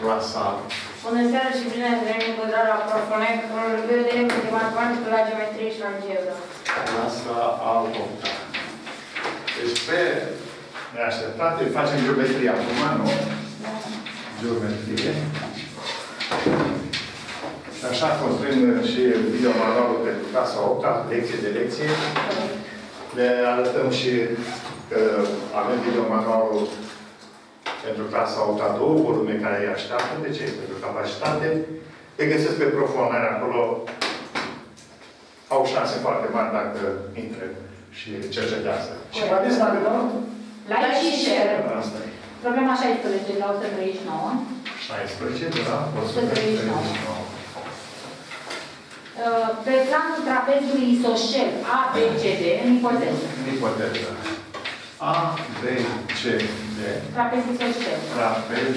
clasa. Bună seara și bine ați venit în cuadrarea Profonei, cu un review de lemn de matematică la geometrie și la algebră. Clasa a 8-a. Deci pe neașteptate facem geometrie acum, nu? Da. Geometrie. Și așa construim și videomanualul pentru clasa 8-a, lecție de lecție. Le arătăm și că avem videomanualul pentru clasa 8-a, 2 volume care îi așteaptă. De ce? Pentru capacitate. Le găsesc pe Profonare acolo. Au șanse foarte mari dacă intră și cercetează. Și mai ales dacă dau? Like și share. Asta e. Problema 16 la 139. 16, da? 139. Pe planul trapezului isoscel ABCD, în ipoteză. În ipoteză. A, B, C, D. Trapez isoscel. Trapez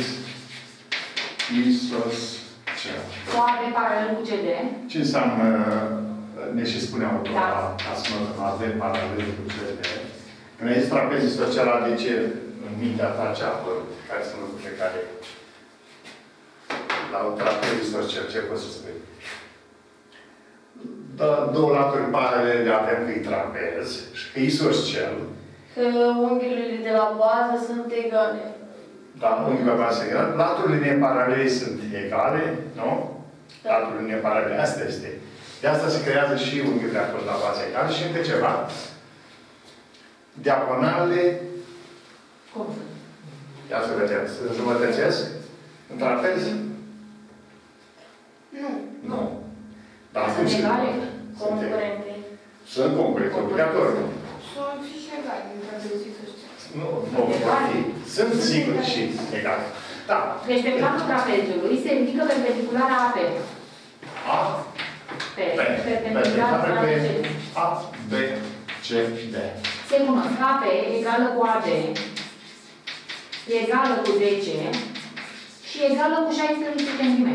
isoscel. Cu AB paralel cu CD. Ce înseamnă, ne și spune autora, Da. AB paralel cu CD. Când ai zis trapez isoscel, de ce în mintea ta ce a apărut? Care sunt lucrurile care... La un trapez isoscel, ce poți să spui? Două laturi paralele avem că e trapez și că e isoscel. Că unghiurile de la bază sunt egale. Da, unghiurile de bază sunt egale. Laturile neparalele sunt egale, nu? Da. Laturile neparalele, asta este. De asta se creează și unghiurile acolo la bază egale și încă ceva. Diagonalele... Cum sunt? Ia să vedem. Să înjumătățesc? În trapez? Nu. Nu. Dar Sunt egale? Sunt Concurente. Sunt concurente, obligatoriu. Sunt și egale, în trapezul isoscel. Nu, nu. Sunt sigur și egale. Da. Deci pe planul trapezului se ridică perpendiculara AP. A, P. Perpendiculara pe ABCD. A, B, C, D. Se cunosc AP egală cu AD, egală cu DC și egală cu 16 cm.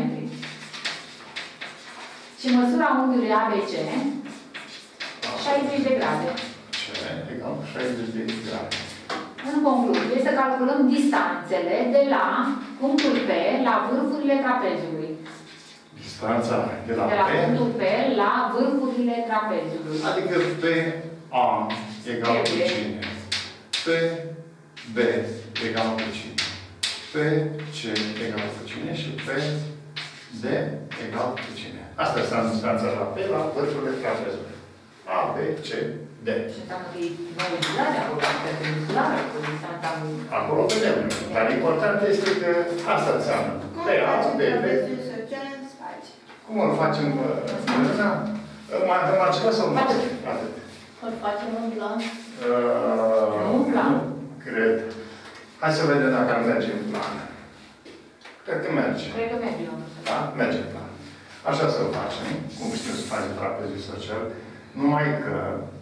Și măsura unghiului ABC, 60 de grade. C egal 60 de grade. În concluzie, să calculăm distanțele de la punctul P la vârfurile trapezului. Distanța de la De la P, punctul P la vârfurile trapezului. adică P A egal cu cine? P B egal cu cine? P C egal cu cine? Și P D egal cu cine? Asta înseamnă distanța de la P la vârfurile trapezului. A, B, C, D. Și înseamnă că e unghiulare acolo, perpendiculară cu distanța. Acolo vedem. Dar important este că asta înseamnă. Cum P, A, facem B, B. trapezul isoscel în spațiu? Cum îl facem în mâna? Mai avem altceva sau nu? Atât. Atât. Îl facem în plan. Un plan. Cred. Hai să vedem dacă ar merge în plan. Cred că merge. Cred că merge. Da? Merge în plan. Așa să-l facem. Cum știu să facem trapezul isoscel. Numai că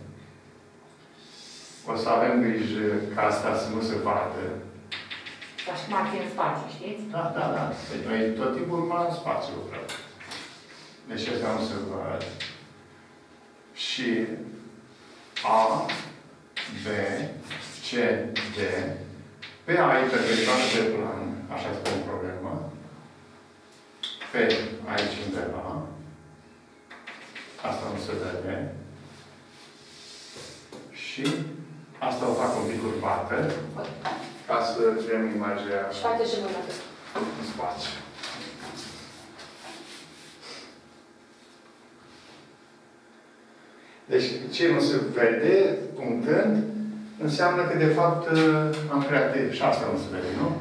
o să avem grijă ca asta să nu se vadă. Ca și cum ar fi în spațiu, știți? Da, da, da. Deci noi tot timpul numai în spațiu lucrăm. Deci astea nu se văd. Și A, B, C, D. Pe A e perpendiculară pe plan. Așa este o problemă. Pe aici undeva. Asta nu se vede. Și asta o fac un pic curvată. Ca să vedem imaginea Și face și mâna. în spațiu. Deci, ce nu se vede, punctând, înseamnă că, de fapt, am creat și asta nu se vede, nu?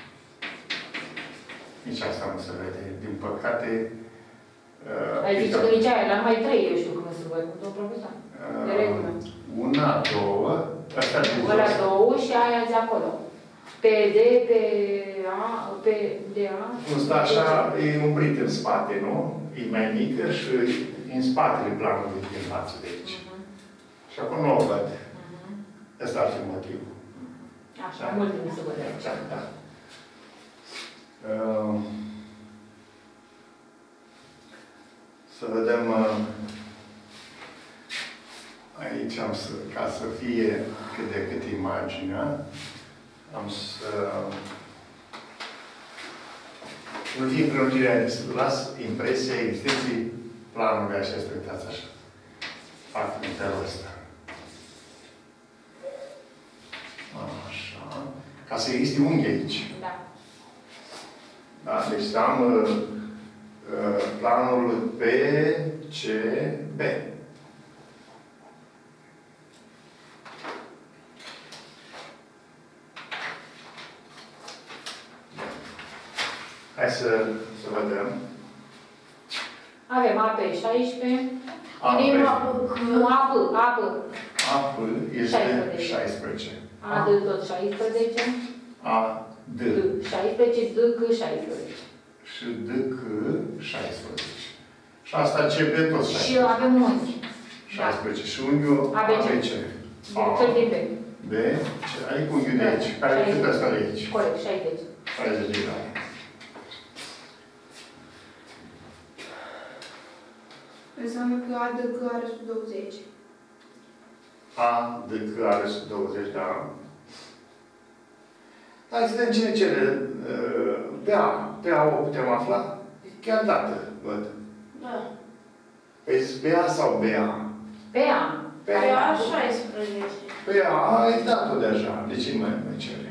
Nici asta nu se vede. Din păcate... Ai zis că nici aia, la numai 3, eu știu cum se văd, domnul profesor. De regulă. Una, două, astea de jos. Ăla 2 și aia de acolo. Pe D, pe A, pe DA. Cum stă așa, e umbrit în spate, nu? E mai mică și în spatele planului din față de aici. Și acum nu o văd. Ăsta ar fi motivul. Așa, mai mult nu se văd aici. Da, da. Să vedem aici am să, ca să fie cât de cât imaginea, am să Nu fie prelungirea, las impresia existenței planului acesta, uitați așa. Fac în felul ăsta. Așa. Ca să existe unghi aici. Da. Da? Deci am planul PCB. Hai să vedem. Avem AP16. AP. Nu, AP. AP este 16. AD tot 16. AD. 16, DC 16. Și DC 16. Și asta CB tot 16. Și avem unghi. 16. Și unghiul ABC. Cel din B. B. Adică unghiul de aici. Care cât ăsta de aici? Corect, 60. 60 de grade. Înseamnă că ADC are 120. ADC are 120, da. Hai să vedem cine cere PA. PA o putem afla? Chiar dată, văd. Da. Păi PA sau BA? PA. PA 16. PA ai dat-o deja. De ce mai cere?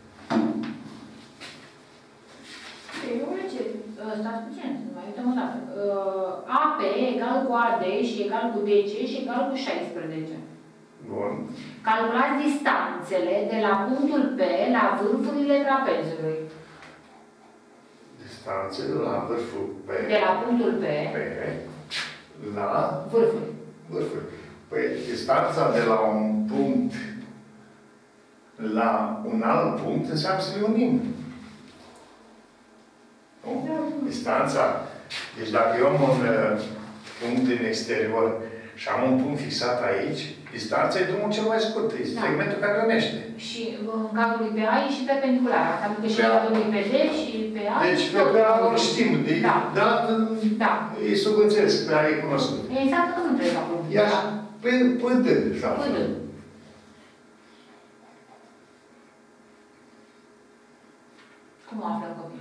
Ei, nu mai cer. Stați puțin, să mai uităm o dată. AP egal cu AD și egal cu DC și egal cu 16. Bun. Calculați distanțele de la punctul P la vârfurile trapezului. Distanțele la vârful P. De la punctul P la vârfuri. vârful. Păi, distanța de la un punct la un alt punct înseamnă să le unim. Nu? Distanța. Deci dacă eu am un punct din exterior și am un punct fixat aici, distanța e drumul cel mai scurt. Este segmentul care unește. Și în cazul lui PA e și perpendicular. Adică și în cazul lui PD și PA. Deci pe PA îl știm. Da. E subînțeles. PA e cunoscut. Exact că nu trebuie acum. Iar PD. PD. Cum o află copii?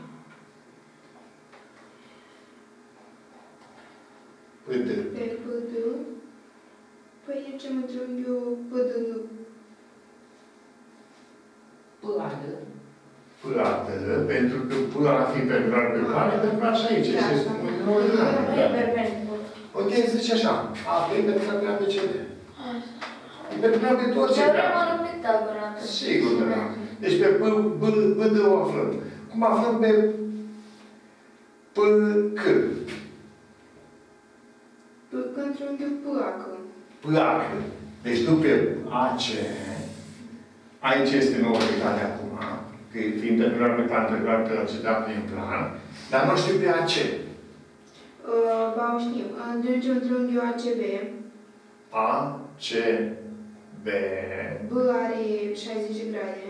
PD. Pe PD. Păi e ce mă întreb eu PD. PAD. PAD, pentru că PA ar fi perpendicular pe plan, e perpendicular și aici. Este un ordinal. Ok, zice așa. A, e perpendicular pe ABCD. E perpendicular pe orice plan. Sigur, da. Deci pe PD o aflăm. Cum aflăm pe PC? PC între unghiul PAC. PAC. Deci tu pe AC, aici este nouătate acum, că fiind perpendicular pe plan, perpendicular pe AC, da, prin plan, dar nu știu pe AC. Ba, o știm. Deci între unghiul ACB. ACB. B are 60 de grade.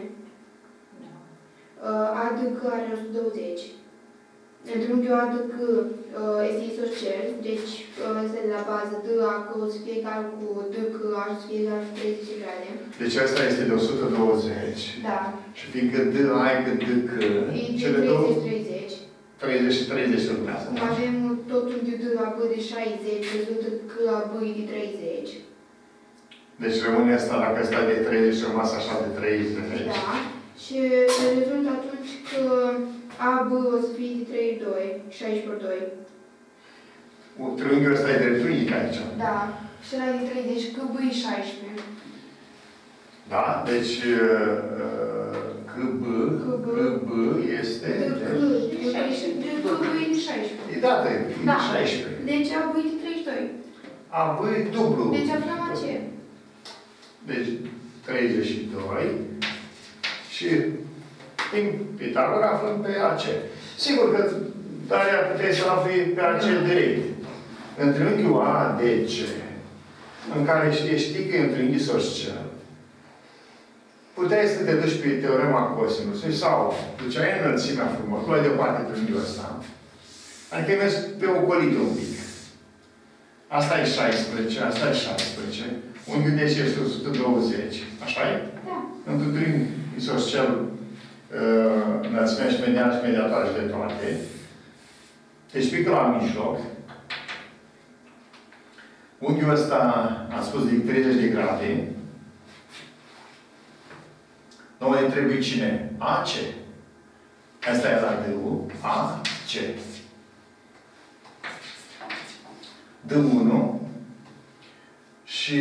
ADC are 120. Între unghiul ADC este isoscel, deci este de la bază DAC o să fie egal cu DK, o să fie egal cu 30 de grade. Deci asta este de 120. Da. Și fiindcă DA e cât DK, cele două... 30. 30 și 30 urmează. Cum avem tot unghiul DAB de 60, rezultă că AB e de 30. Deci rămâne asta, dacă ăsta e de 30, rămas așa de 30. Da. Și rezultă atunci că AB o să fie de 32, 16 por 2. Triunghiul ăsta e dreptunghic aici. Da. Și ăla e de 30, că B e 16. Da? Deci KB este... DK e de 16. E dată, e de 16. Deci AB e de 32. AB e dublu. Deci aflăm AC. Deci 32 și prin Pitagora aflăm pe AC. Sigur că Daria puteai să afli pe AC direct. În triunghiul ADC, în care știi că e un triunghi isoscel, puteai să te duci pe teorema cosinusului sau duceai înălțimea frumos, luai deoparte triunghiul ăsta. Adică ai mers pe ocolită un pic. Asta e 16, asta e 16. Unghiul deci este 120. Așa e? Da. Într-un triunghi isoscel, înălțimea și mediană și mediatoare și de toate. Deci pică la mijloc. Unghiul ăsta a spus de 30 de grade. Noi ne trebuie cine? AC. Asta e la D-ul. AC. D1 și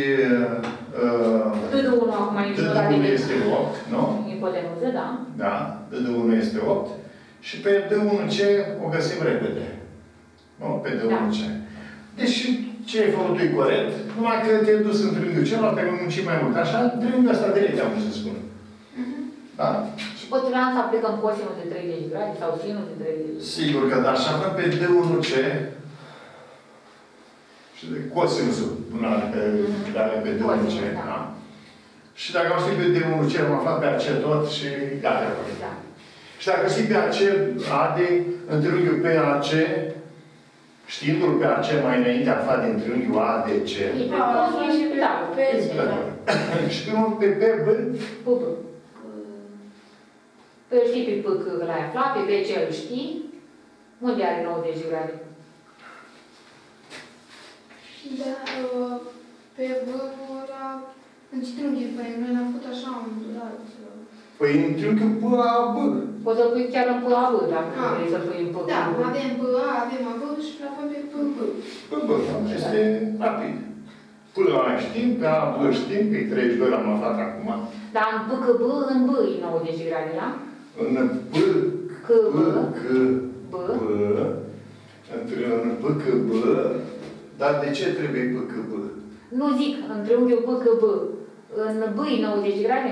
D1 acum e D1 este 8, nu? Ipotenuză, da. Da, D1 este 8. Și pe D1C o găsim repede. Nu? Pe D1C. Da. Deci ce ai făcut tu e corect, numai că te-ai dus în triunghiul celălalt, pe munci mai mult. Așa, triunghiul ăsta direct, am să spun. Da? Și putem să aplicăm cosinul de 30 grade sau sinul de 30? Sigur că da. Și avem pe D1C și de cosinul până pe D1C. Da? Și dacă am știut pe D1C, am aflat pe AC tot și gata. Da. Și dacă știi pe AC, AD, în triunghiul PAC, știindu-l pe AC mai înainte aflat din triunghiul ADC. Și pe PB. Pe știi pe P că l-ai aflat, pe BC îl știi. Unde are 90 de grade? Da, pe V ora... În ce triunghi pe noi l-am făcut așa un durat. Păi în triunghiul PAB. Poți să-l pui chiar în PAB, dacă vrei să-l pui în PAB. Da, avem PA, avem AB și la fel pe PB. PB, este rapid. Până la știm, pe AB știm, pe 32 l-am aflat acum. Dar în PCB, în B e 90 de grade, da? În PCB, în PCB, dar de ce trebuie PCB? Nu zic, în triunghiul PCB, în B e 90 de grade?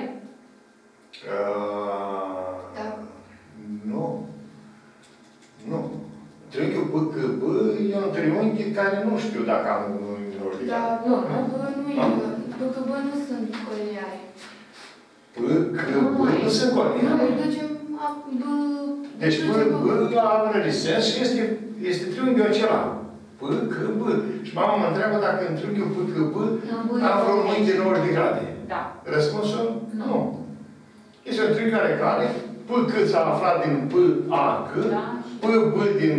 Da. Nu. Nu. Triunghiul PCB e un triunghi care nu știu dacă am un da, nu PCB nu sunt colineare. PCB nu sunt colineare. Deci PCB are sens și este triunghiul acela. PCB. Și mama mă întreabă dacă în triunghiul PCB am vreo unghi de 90 de grade. Da. Răspunsul? Nu. Este un triunghi care PC s-a aflat din PAC, PB din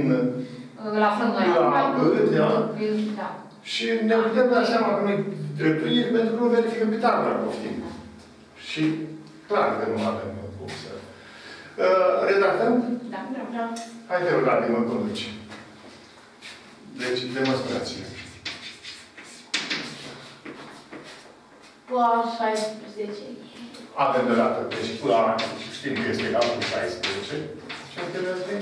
PAB, da? Și ne putem da seama că nu-i dreptuiri pentru că nu verificăm Pitagora, poftim. Și clar că nu avem cum să... Redactăm? Da. Hai te rog, mă conduci. Deci, demonstrație. PA 16. Avem de dată. Deci, PA știm că este egal cu 16. Ce trebuie?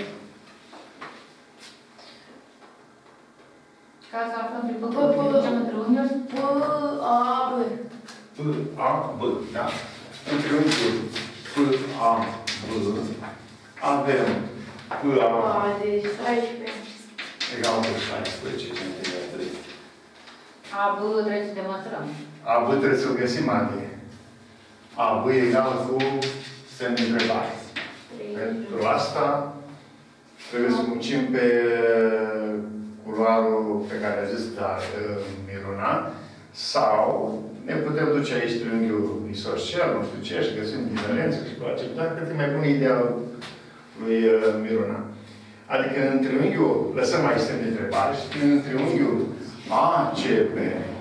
Ca să aflăm pe PAB. Între unghiuri? PAB. PAB, da. Între unghiuri PAB avem PA de 16. egal cu 16 cm. AB trebuie să demonstrăm. AB trebuie să o găsim, Adi. AB egal cu semn de întrebare. Pentru asta trebuie să muncim pe culoarul pe care a zis Miruna, sau ne putem duce aici triunghiul isoscel, nu știu ce, și găsim diferențe și cu acesta, cât e mai bună ideea lui Miruna. Adică în triunghiul, lăsăm aici semn de întrebare, și în triunghiul ACB,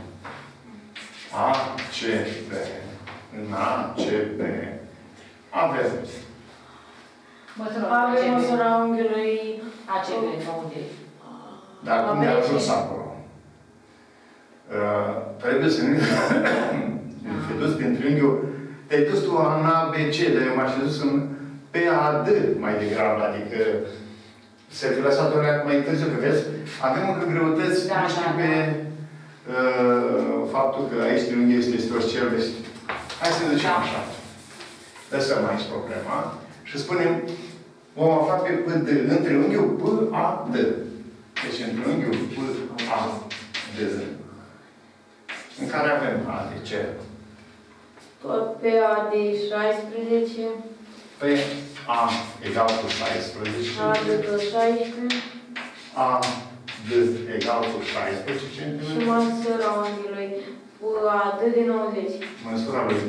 în ACB, avem măsura unghiului ACB, unde? Dar cum ne-a ajuns acolo? Trebuie să ne fi dus prin triunghiul. Te-ai dus tu în ABC, dar eu m-aș fi dus în PAD mai degrabă, adică se fi lăsat o leacă mai târziu, că vezi, avem încă greutăți, nu știu pe faptul că aici triunghiul este isoscel. Hai să ducem așa. Lăsăm aici problema și spunem, vom afla pe PD, în triunghiul PAD. Deci în triunghiul PAD, în care avem ADC. Tot PA de 16. PA egal cu 16. AD de 16. AD egal cu 16 cm. Și măsura unghiului PAD de 90. Măsura lui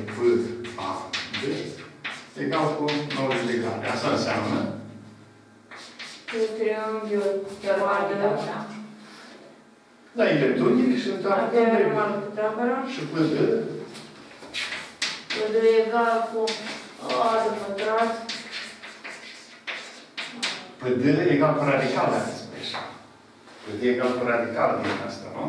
PAD egal cu 90 de grade. Asta înseamnă triunghiul Radical, da. Da, e dreptunghic și întreabă și PD. PD egal cu A de pătrat. PD egal cu radical, dacă spui așa. PD egal cu radical din asta, nu?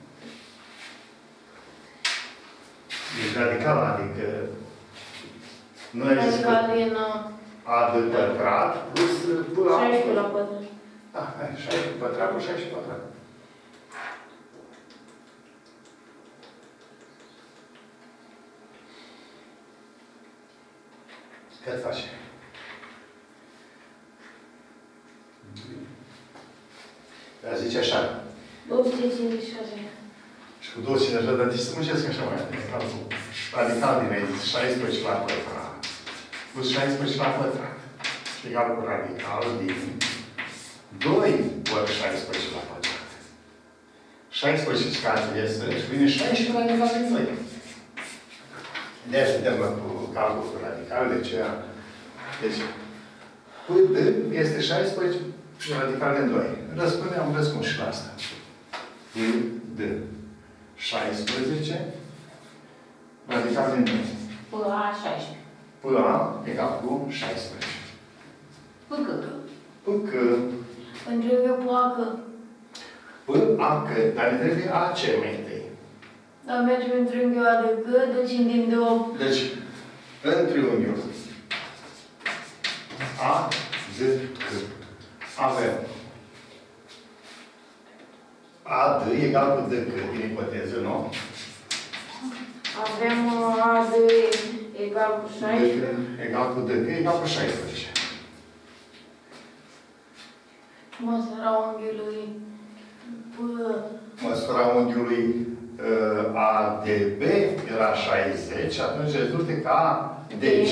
Deci radical, adică noi zis că Radical din A de pătrat plus B A. 16 la pătrat. Da, 16 pătrat plus 16 pătrat. Cât face? Dar zice așa. 256. Și cu 256, dar de ce să muncesc așa mai atent? Radical din aici, 16 la pătrat. Plus 16 la pătrat. Și egal cu radical din 2 ori 16 la pătrat. 16 scade iese și vine 16 radical din 2. De aia suntem cu calcul cu radical, de ce? Deci, PD este 16 radical din 2. Am răspuns și la asta. PD 16 radical din 2. PA 16. PA egal cu 16. PC. PC. Întreb eu PAC. PAC, dar ne trebuie AC mai întâi. Dar mergem în triunghiul A de C, deci din de 8. Deci, în triunghiul A, D, C, avem A, D egal cu D, C, din ipoteză, nu? Avem A de egal cu 16. Egal cu D, C, egal cu 16. Măsura unghiului Măsura unghiului A de B era 60, atunci rezultă că A de C,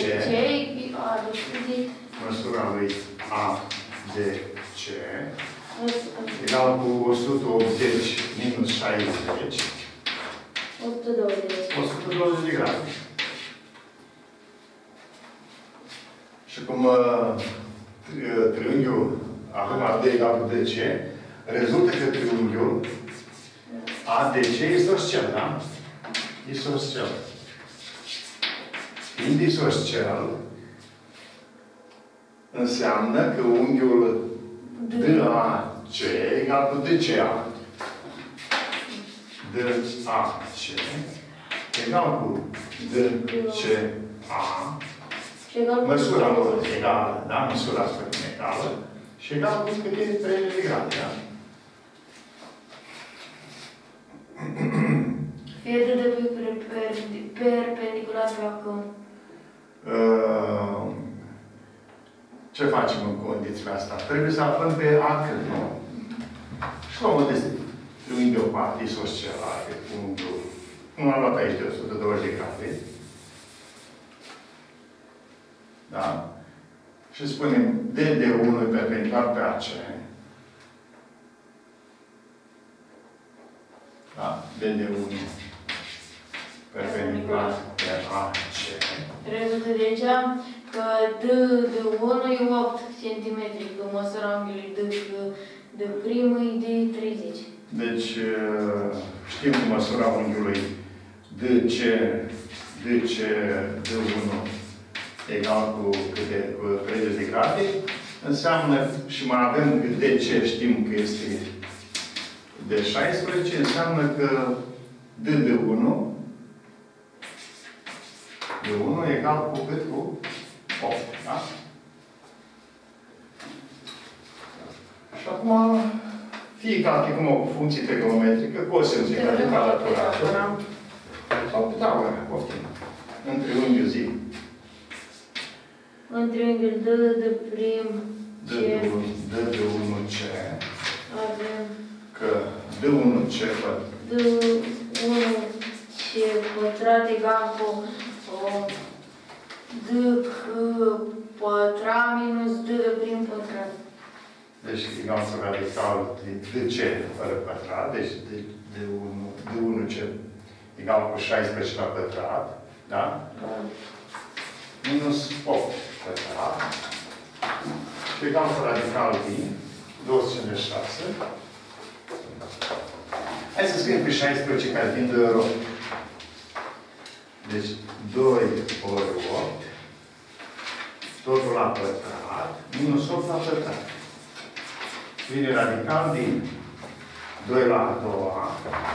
măsura lui A de C, egal cu 180 minus 60, 120 de grade. Și cum triunghiul acum AD egal cu DC, rezultă că triunghiul ADC e isoscel, da? Isoscel. Fiind isoscel, înseamnă că unghiul DAC egal cu DCA. DAC egal cu DCA. Măsura lor egală, da? Măsura asta egală. Și egal cu cât e 30 de grade, da? Fie de perpendicular pe acum. Ce facem în condițiile astea? Trebuie să aflăm pe AC, nu? Și luăm o triunghi de o parte isoscelare cu unghiul. Nu am luat aici de 120 de grade. Da? Și spunem D de 1 e perpendicular pe AC. Da? D de 1 perpendicular pe AC. Rezultă deci că D de 1 e 8 cm, că măsura unghiului D primă e de 30. Deci, știm că măsura unghiului DC D1 egal cu 30 de grade, înseamnă, și mai avem că DC știm că este de 16, înseamnă că D de 1 egal cu cât? Cu 8, da? Și acum, fie calculăm o funcție trigonometrică, cosinus egal de calculator, sau pe tablă, poftim. În triunghiul zi. În triunghiul D de prim D de 1C. Avem Că D1C pătrat egal cu D pătrat minus D de prim pătrat. Deci egal cu radical de DC fără pătrat. Deci D1C egal cu 16 la pătrat. Da? Minus 8 pătrat. Și egal cu radical din 256. Hai să scriem pe 16 care vin 2 ori 8. Deci 2 ori 8, totul la pătrat, minus 8 la pătrat. Vine radical din 2 la a doua,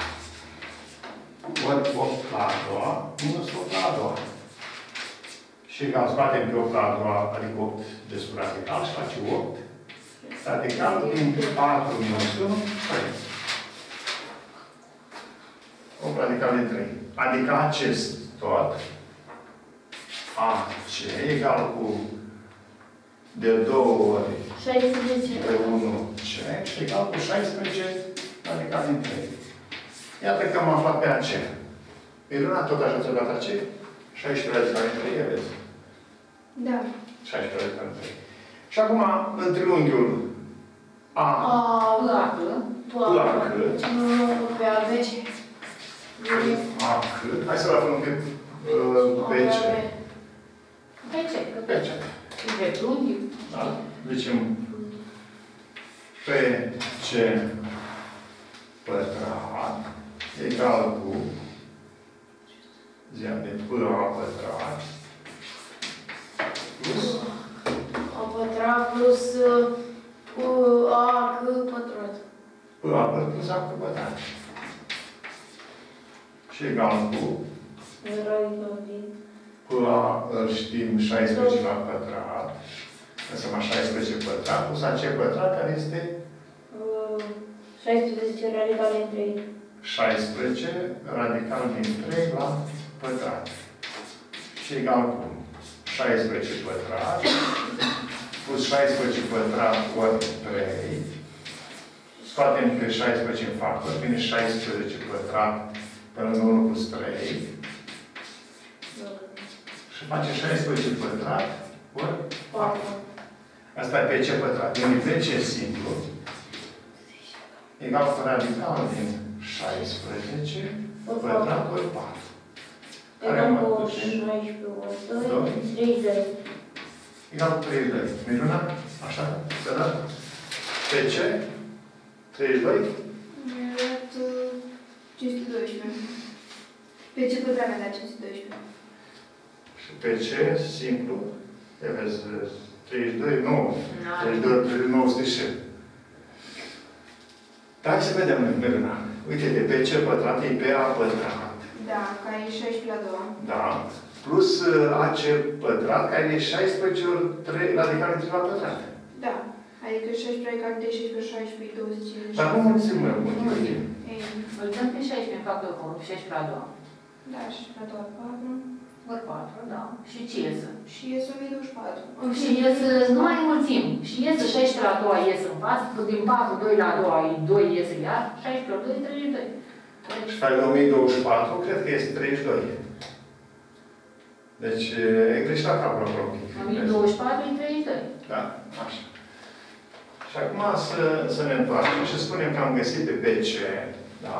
ori 8 la a doua, minus 8 la a doua. Și egal, scoatem pe 8 la a doua, adică 8 despre radical și face 8. Radicalul din 4 minus 1, 3. 8 radical din 3. Adică acest tot, AC, egal cu de 2 ori 16. de 1 C și egal cu 16 radical din 3. Iată că am aflat pe AC. Miruna tot așa ți-a dat AC? 16 radical din 3, vezi? Da. 16 radical din 3. Și acum, în triunghiul A, placă, Pe ABC. A, cât? Hai să-l aflăm pe C. Pe ce? Pe C. Pe triunghi. Da? Zicem pe C pătrat egal cu ziam de PA pătrat plus A pătrat plus A pătrat. PA pătrat plus A pătrat. Și egal cu PA îl știm 16 la pătrat. Înseamnă 16 pătrat plus AC pătrat care este 16 radical din 3. 16 radical din 3 la pătrat. Și egal cu 16 pătrat plus 16 pătrat ori 3. Scoatem pe 16 în factor, vine 16 pătrat pe lângă 1 plus 3. Și face 16 pătrat ori 4. Asta e pe ce pătrat. Vine pe ce simplu. Egal cu radical din 16 pătrat ori 4. Care mă duce? 16 ori 32. Egal cu 32. Miruna? Așa? Se dă? Pe ce? 32? Mi-a dat 512. Pe ce pătrat mi-a dat 512? Și pe ce? Simplu. E vezi, 32, nu. 32, 900 și. Dar hai să vedem, Miruna. Uite-te, pe ce pătrat e pe A pătrat. Da, care e 16 la 2. Da. Plus AC pătrat, care e 16 ori 3 radical din 3 la pătrat. Da. Adică 16 radical din 16 ori 16 25. Dar cum mulțim, mă, uite. Îl dăm pe 16 în factor cu 16 la 2. Da, și la 2 4. Ori 4, da. Și ce iesă? Și iese 1024. Și iesă, nu mai înmulțim. Și iesă 16 la 2 iesă în față, din 4, 2 la 2, 2 iesă iar, 16 la 2, 32. Și care 1024, cred că este 32. Deci, e greșit la capul acolo un pic. 1024 e 32. Da, așa. Și acum să ne întoarcem și spunem că am găsit pe PC, da,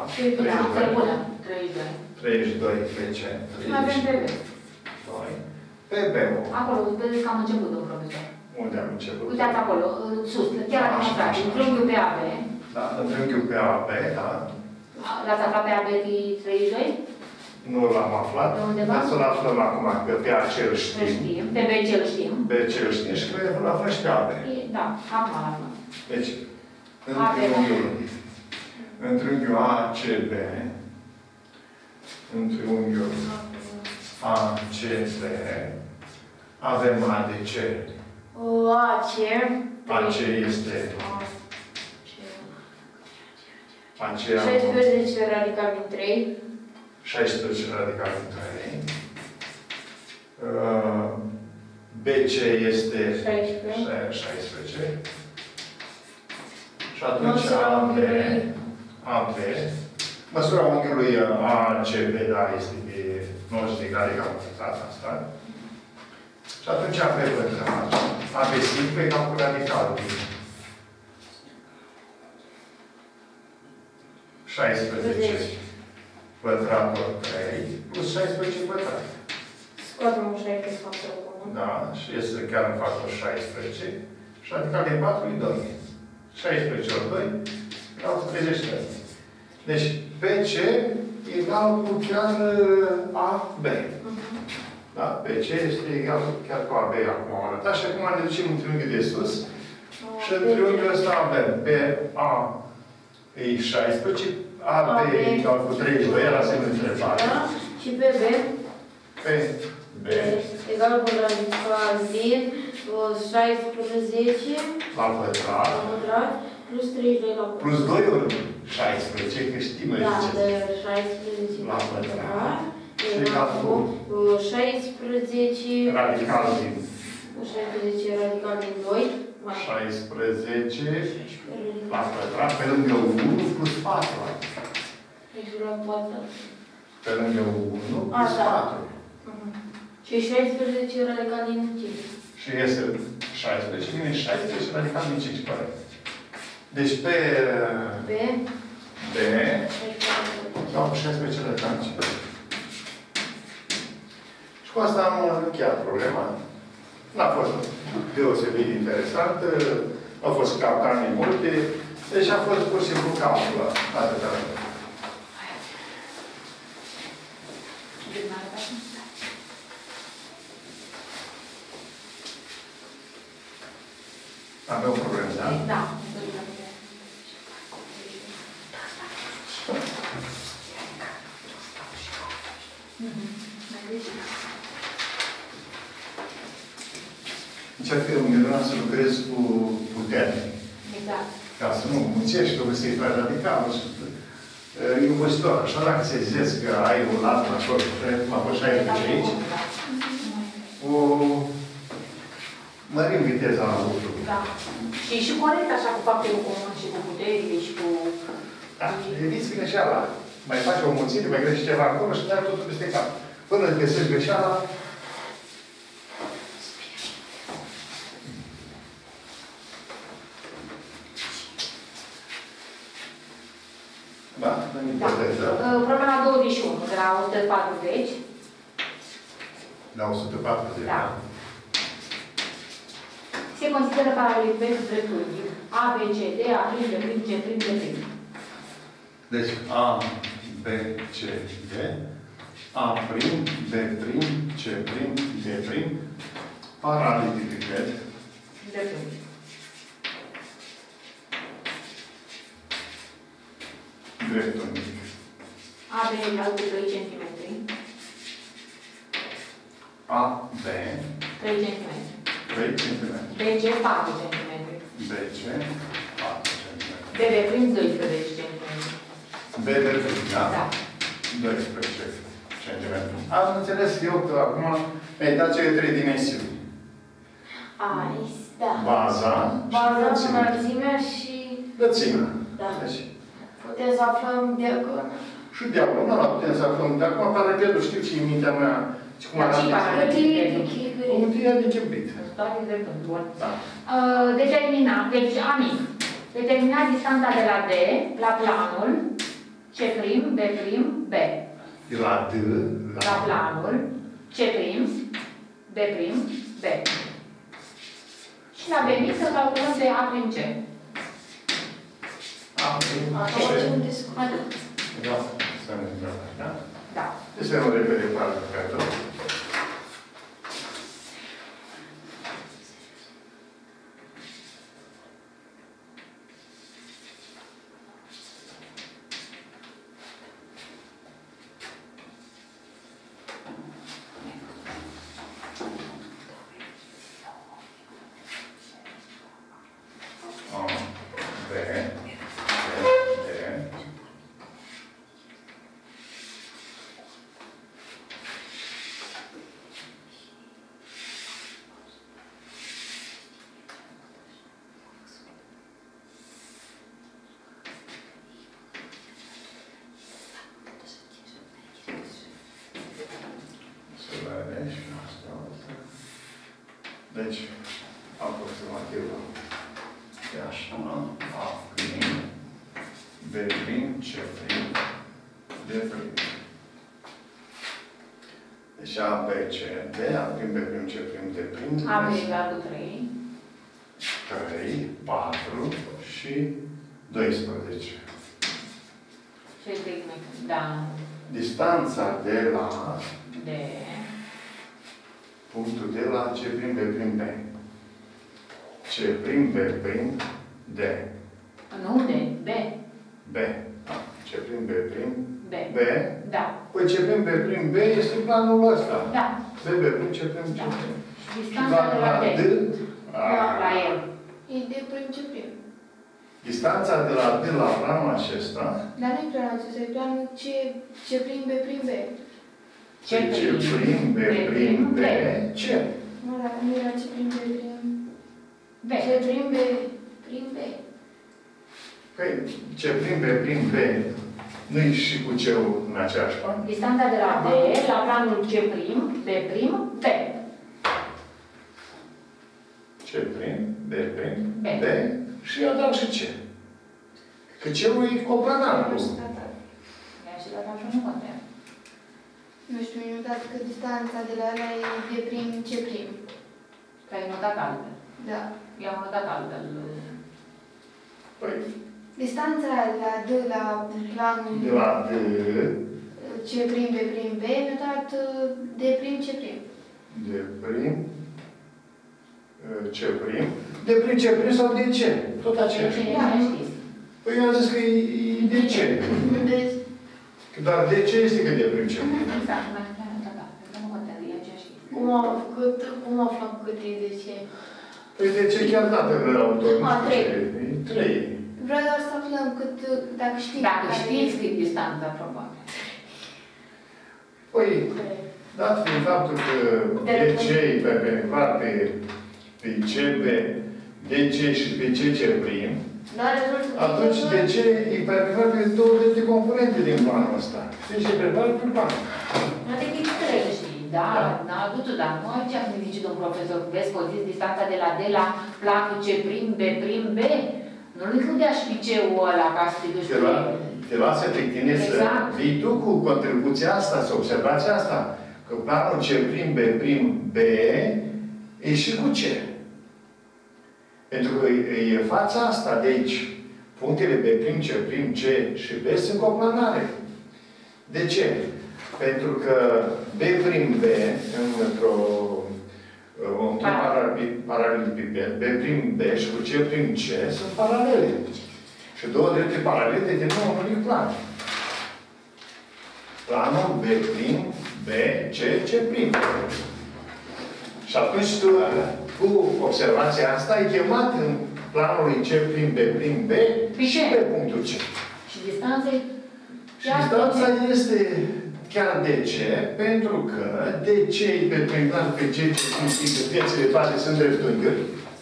32. 32 PC, Și mai avem pe B. 2. Pe B-ul. Acolo, vedeți că am început, domnul profesor. Unde am început? Uitați acolo, sus, chiar la demonstrat, în triunghiul pe AB. Da, în triunghiul pe AB, da. L-ați aflat pe AB 32? Nu l-am aflat. De undeva? Dar să-l aflăm acum, că pe AC îl Îl știm. știm. Pe BC îl știm. BC îl știm și că îl aflăm și pe AB. Da, acum l aflăm. Deci, AB. în triunghiul ACB, în triunghiul ACB, avem ADC. AC. AC este AC 16 radical din 3. 16 radical din 3. BC este 16. Și atunci AB. Măsura unghiului ACB, da, este de 90 de grade ca pătrat asta. Și atunci AB pătrat. AB simplu egal cu radicalul din 16 pătrat ori 3 plus 16 pătrat. Scoatem un 16 factor cu 1. Da, și este chiar în factor 16. Și radical din 4 e 2. 16 ori 2, egal cu 33. Deci, PC egal cu chiar AB. Da? PC este egal chiar cu AB, acum am arătat. Și acum ne ducem în triunghiul de sus. Și în triunghiul ăsta avem PA e 16, AB e egal cu 32, era semnul de întrebare. Și pe B? Pe B Egal cu radical din 16 la pătrat plus 32 la pătrat. plus 2 ori 16, că știm noi Da, ce. de 16 La pătrat egal cu 16 radical din 16 radical din 2 16 la pătrat, pe lângă 1 plus 4. Deci la pătrat. Pe lângă 1 plus 4. Și 16 radical din 5. Și este 16, vine 16 radical din 5, corect. Deci pe B B dau 16 radical din 5. Și cu asta am încheiat problema. N-a fost deosebit interesant, au fost capcane multe, deci a fost pur și simplu calculă. Atâta. Avem o problemă, da? Da. Încerc undeva să lucrez cu putere. Exact. Ca să nu muncești, trebuie să-i faci radical. E obositor. Așa dacă se zice că ai un lat major, cum a fost 60 aici, o mărim viteza la lucrului. Da. Și e și corect așa cu faptele comun și cu puterile și cu... Da, eviți greșeala. Mai faci o mulțire, mai greșești ceva acolo și dai totul peste cap. Până găsești greșeala, da? Da. Problema 21, de la 140. La 140. Da. Se consideră paralelități dreptunghic A, B, C, D, A', B', C', D'. Deci A, B, C, D, A', B', C', D', paralitic, cred. Dreptunghic. Dreptunghic. AB egal cu 2 cm. A, B, 3 cm. 3 cm. BC 4 cm. BC, 4 cm. BB prin 12 cm. BB, da? Da. 12 cm. Am înțeles eu că acum mi-ai dat cele 3 dimensiuni. Da. Baza și înălțimea și... lățimea. Da. Deci, Putem să aflăm diagonal. și diagonala putem să aflăm. De acum, paralelul știu ce în mintea mea. Și cum arată. Untia de chibrit. Toate dreptunghiul. Bun. Da. Determina, deci amic. Determina distanța de la D la planul C', B', B. De la D, La planul C', B', B. Și la B mic să calculăm de A prin C. A, Facem da, să ne întrebăm, da? Da. Este un repede cu altă cartă. Deci, aproximativ e așa, A prim, B prim, C prim, D prim. Deci A, B, C, D, A prim, B prim, C prim, D prim. A egal cu 3. 3, 4 și 12. Ce tehnic? Da. Distanța de la De... punctul de la C prim B prim B. C prim B prim D. Nu de, B. B. C prim B prim B. B. Da. Păi C prim B prim B este planul ăsta. Da. B B prim C prim C Da. prim. Și Distanța de la D. La el. E de prim ce prim. Distanța de la D la planul acesta. Dar nu e planul acesta, e planul ce prim B prim B. C prim B prim B C. Nu, dar nu era ce prim B prim B. Ce prim B prim B. Păi C prim B prim B nu-i și cu C-ul în aceeași plan? Distanța de la D la planul C prim, B prim, B. C prim B prim B. B și eu dau și C. Că C-ul e coplanar cu... Ia și la așa nu contează. Nu știu, mi-a dat că distanța de la ăla e de prim ce prim. Că ai notat altfel. Da. Eu am notat altfel. Păi, Distanța de la planul de la D... ce prim B prim B mi-a dat de prim ce prim. D prim... C prim... D prim C prim sau D C? Tot De aceeași. ce Da. nu știți? Păi eu am zis că e D C. Deci, Dar D C este că D prim C prim. Exact, mai am notat altfel. Că nu contează, e aceeași chestie. cum aflăm cât e de ce? Păi D C chiar dată de autor. A, 3. E 3. Vreau doar să aflăm cât, dacă știi. Dacă știți cât distanța, probabil. Păi, dat fiind faptul că DC e perpendicular pe CB, DC și pe CC prim, atunci DC e perpendicular pe două de componente din planul ăsta. Deci e perpendicular pe plan. Adică e trebuie știi, da, da, adus-o, dar nu aici când zice domnul profesor, vezi că o zis distanța de la D la planul C prim, B prim, B. Nu-l includea și PC-ul ăla ca să te duci pe... Te lasă pe tine să vii tu cu contribuția asta, să observați asta. Că planul C prim, B prim, B e și cu C. Pentru că e fața asta de aici. Punctele B prim, C prim, C și B sunt coplanare. De ce? Pentru că B prim B, într-un paralelipiped, B prim B și cu C prim C sunt paralele. Și două drepte paralele din nou unui plan. Planul B prim, B, C, C prim. Și atunci tu, cu observația asta, ai chemat în planul C prim, B prim, B și pe punctul C. Și distanța e... Și distanța este chiar DC, pentru că DC e perpendicular pe C, că piețele toate sunt dreptunghiuri.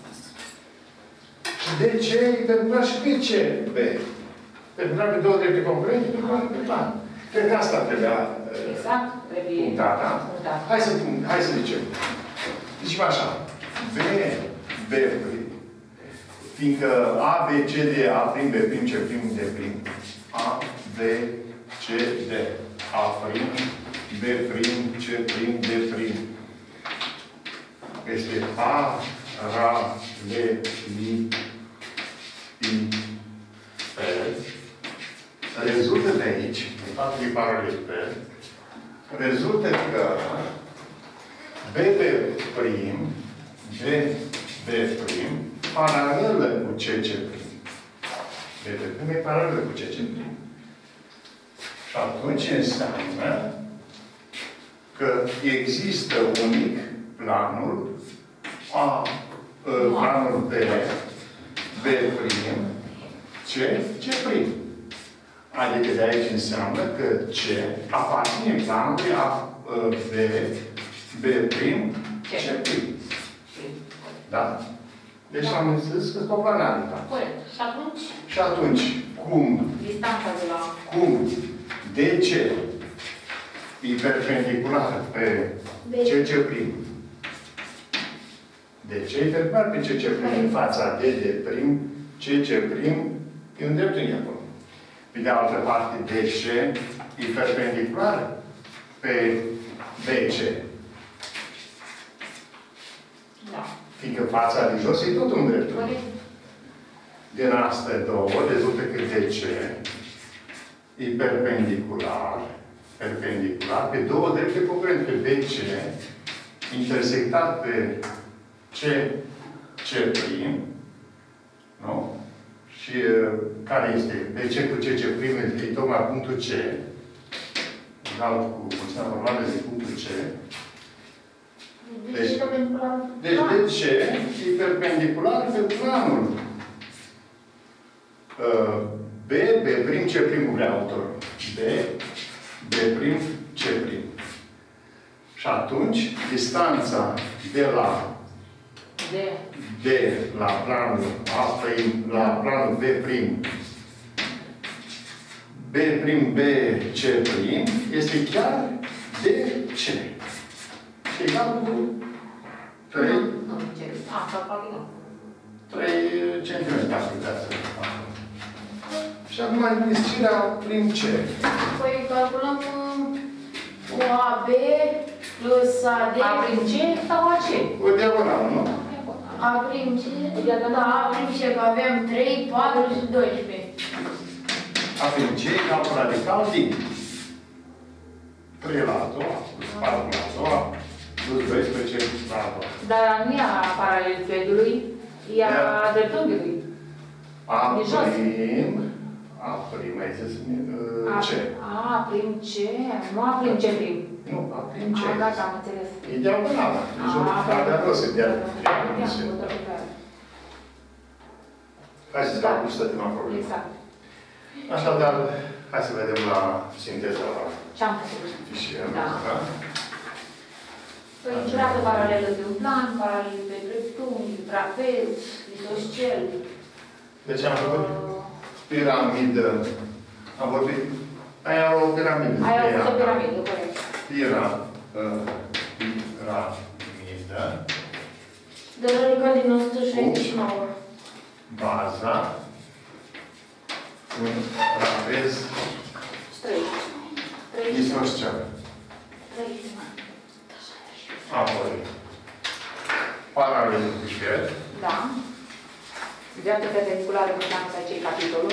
Și DC e perpendicular și pe C, B. Perpendicular pe două drepte componente, perpendicular pe plan. Cred că asta trebuia Exact, trebuie punctata. punctat. Hai să zicem. Zicem așa. B prim. Fiindcă A, B, C, D, A prim, B prim, C prim, D prim. A, B, C, D. A prim, B prim, C prim, D prim. Este A, Ra, L, I, I, L. Rezultă de aici, în faptul de paralel, rezultă că B prim, B prim, paralelă cu CC prim. B prim e paralelă cu CC prim. Și atunci înseamnă că există unic planul planul B prim, C prim. Adică de aici înseamnă că C aparține planului B prim, C prim. Da? Deci am zis că sunt coplanare. Corect. Și atunci? Și atunci, cum? Distanța de la... Cum DC e perpendicular pe CC prim. DC e perpendicular pe CC prim în fața D prim, CC prim e un dreptunghi acolo. Pe de altă parte, DC e perpendicular pe BC. Da. Fiindcă fața de jos e tot un dreptunghi. din astea două rezultă că DC e perpendicular pe două drepte concurente, pe BC, intersectat pe C prim, nu? Și care este BC cu CC prim, e tocmai punctul C, egal cu mulțimea normală de punctul C. Deci DC e perpendicular pe planul B prim, C prim, vrea autorul. B prim, C prim. Și atunci, distanța de la planul A prim, la planul B prim, B prim, B, C prim, este chiar DC. Și egal cu 3 centimetri ar putea să facă. Și acum administrirea prin C. Păi calculăm OAB plus AD. A prin C sau AC? O diagonală, nu? A prim C. Da, A prim C, că avem 3, 4 și 12. A prin C egal cu radical din 3 la a doua, plus 4 la a doua, plus 12 la a doua. Dar nu e a paralelipedului, e a dreptunghiului. A prim, ai zis C. A prim C, nu A prim C prim. Nu, A prim C. Gata, am înțeles. E diagonală. Deci o să dea. Hai să calcul stătem acolo. Exact. Așadar, hai să vedem la sinteza la Ce-am făcut? fișier. Da. Păi, niciodată paralelă de un plan, paralel pe dreptunghi, trapez, isoscel. Deci am făcut piramidă. Am vorbit. Aia o piramidă. Aia a fost o piramidă, corect. Piramidă. De radical din 169. Baza. Un trapez. 3. Isoscel. 3. Apoi. Paralel cu fișier. Da. Dreaptă perpendiculară cu distanța cei capitolul.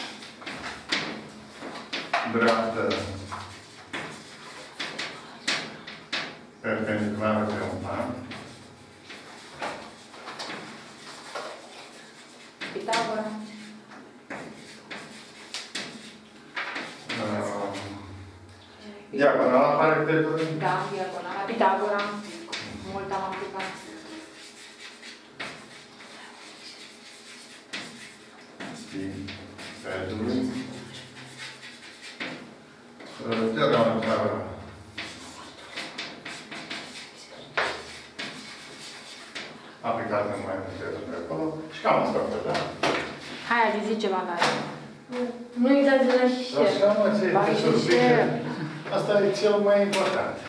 Dreaptă perpendiculară pe un plan. Pitagora. Diagonala apare pe dreptul. Da, diagonala. Pitagora. Mult am aplicat. Pedului. Teorema Pitagora. Aplicat în mai multe de acolo. Și cam asta, da? Hai, a zi ceva la aia. Nu uitați de la Dar șișer. seama ce e surprinde. Asta e cel mai important.